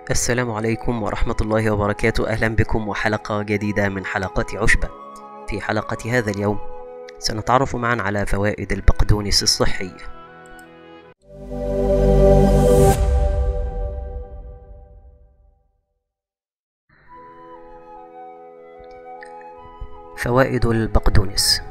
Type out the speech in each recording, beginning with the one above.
السلام عليكم ورحمة الله وبركاته. أهلا بكم وحلقة جديدة من حلقات عشبة. في حلقة هذا اليوم سنتعرف معا على فوائد البقدونس الصحية. فوائد البقدونس.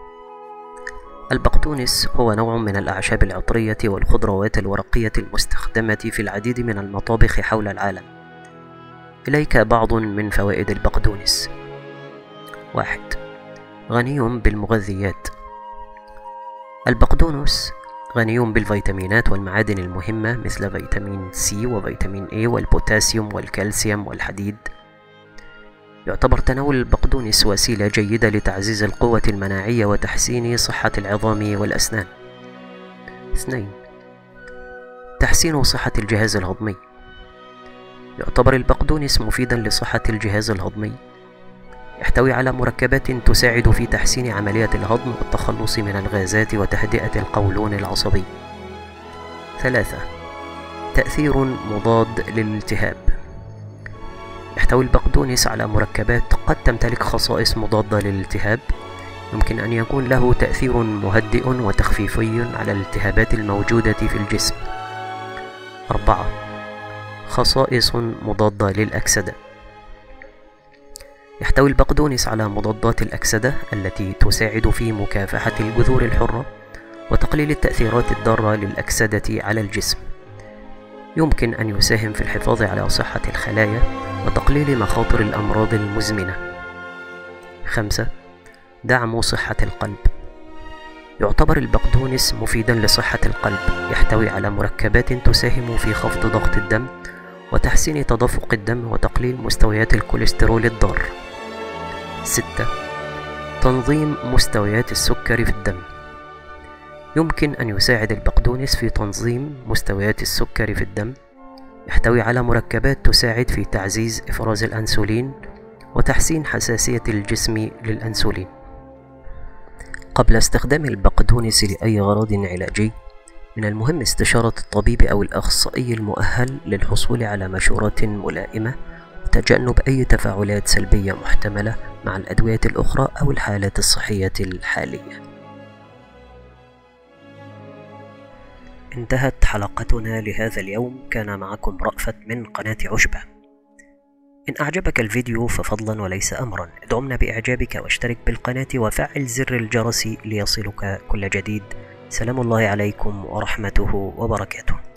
البقدونس هو نوع من الأعشاب العطرية والخضروات الورقية المستخدمة في العديد من المطابخ حول العالم. إليك بعض من فوائد البقدونس. 1. غني بالمغذيات. البقدونس غني بالفيتامينات والمعادن المهمة مثل فيتامين سي وفيتامين A والبوتاسيوم والكالسيوم والحديد. يعتبر تناول البقدونس وسيلة جيدة لتعزيز القوة المناعية وتحسين صحة العظام والأسنان. 2. تحسين صحة الجهاز الهضمي. يعتبر البقدونس مفيدا لصحة الجهاز الهضمي. يحتوي على مركبات تساعد في تحسين عملية الهضم والتخلص من الغازات وتهدئة القولون العصبي. 3. تأثير مضاد للالتهاب. يحتوي البقدونس على مركبات قد تمتلك خصائص مضادة للالتهاب. يمكن أن يكون له تأثير مهدئ وتخفيفي على الالتهابات الموجودة في الجسم. 4. خصائص مضادة للأكسدة. يحتوي البقدونس على مضادات الأكسدة التي تساعد في مكافحة الجذور الحرة وتقليل التأثيرات الضارة للأكسدة على الجسم. يمكن أن يساهم في الحفاظ على صحة الخلايا وتقليل مخاطر الأمراض المزمنة. 5. دعم صحة القلب. يعتبر البقدونس مفيدا لصحة القلب. يحتوي على مركبات تساهم في خفض ضغط الدم وتحسين تدفق الدم وتقليل مستويات الكوليسترول الضار. 6. تنظيم مستويات السكر في الدم. يمكن أن يساعد البقدونس في تنظيم مستويات السكر في الدم. يحتوي على مركبات تساعد في تعزيز إفراز الأنسولين وتحسين حساسية الجسم للأنسولين. قبل استخدام البقدونس لأي غرض علاجي، من المهم استشارة الطبيب أو الأخصائي المؤهل للحصول على مشورات ملائمة وتجنب أي تفاعلات سلبية محتملة مع الأدوية الأخرى أو الحالات الصحية الحالية. انتهت حلقتنا لهذا اليوم. كان معكم رأفت من قناة عشبة. إن أعجبك الفيديو ففضلا وليس أمرا ادعمنا بإعجابك واشترك بالقناة وفعل زر الجرس ليصلك كل جديد. سلام الله عليكم ورحمته وبركاته.